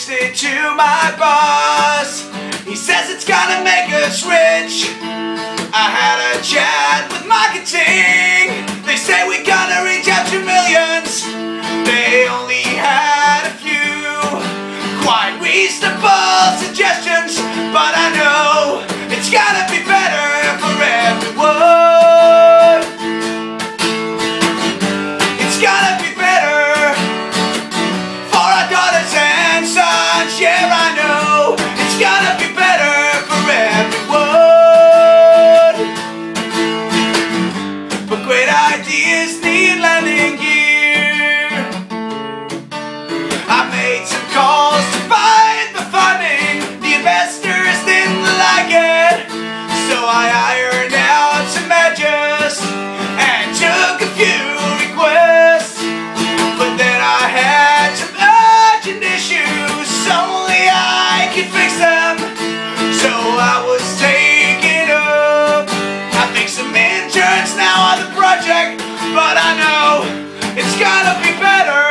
it to my boss. He says it's gonna make us rich. I had a chat with marketing. They say we gotta reach out to millions. They only had a few quite reasonable suggestions, but I know it's gotta be better for everyone. It's gotta be better for our daughters and sons. Yeah, I know it's gotta be better for everyone. But great ideas need landing gear. I made some calls to find the funding. The investors didn't like it, so I ironed out some edges and took a few requests. But then I had some urgent issues, only I could fix them, so I was taking up. I think some interns now on the project, but I know it's gotta be better.